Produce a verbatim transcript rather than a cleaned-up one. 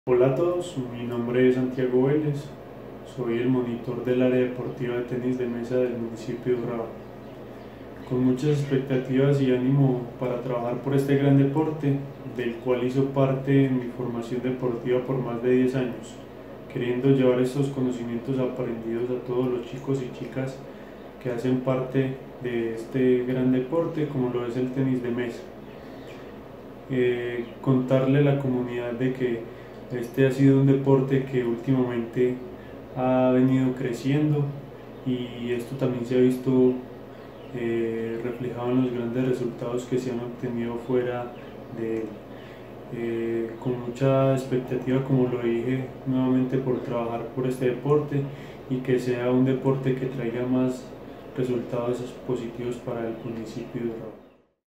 Hola a todos, mi nombre es Santiago Vélez, soy el monitor del área deportiva de tenis de mesa del municipio de Urrao. Con muchas expectativas y ánimo para trabajar por este gran deporte, del cual hizo parte en mi formación deportiva por más de diez años, queriendo llevar estos conocimientos aprendidos a todos los chicos y chicas que hacen parte de este gran deporte como lo es el tenis de mesa. Eh, contarle a la comunidad de que este ha sido un deporte que últimamente ha venido creciendo y esto también se ha visto eh, reflejado en los grandes resultados que se han obtenido fuera de él. Eh, con mucha expectativa, como lo dije nuevamente, por trabajar por este deporte y que sea un deporte que traiga más resultados positivos para el municipio de Urrao.